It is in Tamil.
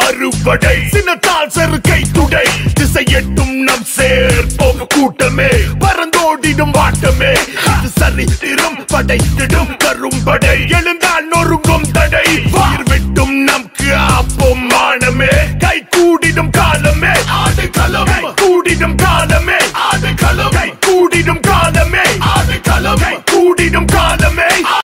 அறுவடை சின்னத்தால் செருக்கை துடை திசை எட்டும் நம் சேர் போக கூட்டமே பறந்தோடிடும் வாட்டமே சரித்திரம் படைத்திடும் கரும்படை எழுந்தால் நொறுங்கும்